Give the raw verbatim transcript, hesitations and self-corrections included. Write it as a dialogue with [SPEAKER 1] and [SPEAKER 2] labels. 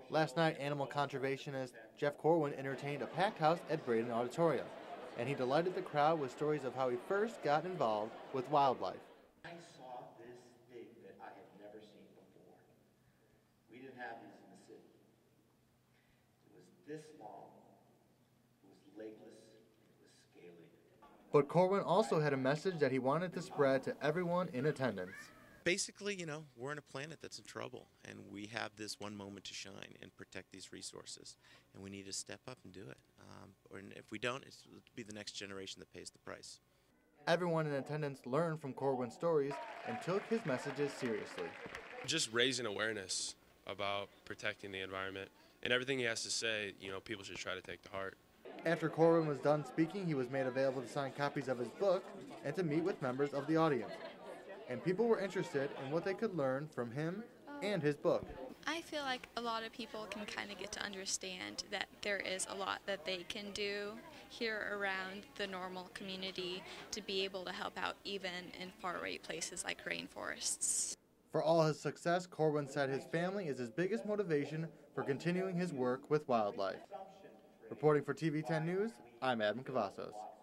[SPEAKER 1] Last night, animal conservationist Jeff Corwin entertained a packed house at Braden Auditorium, and he delighted the crowd with stories of how he first got involved with wildlife.
[SPEAKER 2] I saw this thing that I had never seen before. We didn't have these in the city. It was this long, it was legless, it was scaly.
[SPEAKER 1] But Corwin also had a message that he wanted to spread to everyone in attendance.
[SPEAKER 3] Basically, you know, we're on a planet that's in trouble, and we have this one moment to shine and protect these resources, and we need to step up and do it. Um, or if we don't, it's, it'll be the next generation that pays the price.
[SPEAKER 1] Everyone in attendance learned from Corwin's stories and took his messages seriously.
[SPEAKER 4] Just raising awareness about protecting the environment, and everything he has to say, you know, people should try to take to heart.
[SPEAKER 1] After Corwin was done speaking, he was made available to sign copies of his book and to meet with members of the audience. And people were interested in what they could learn from him and his book.
[SPEAKER 5] I feel like a lot of people can kind of get to understand that there is a lot that they can do here around the normal community to be able to help out even in faraway places like rainforests.
[SPEAKER 1] For all his success, Corwin said his family is his biggest motivation for continuing his work with wildlife. Reporting for T V ten News, I'm Adam Cavazos.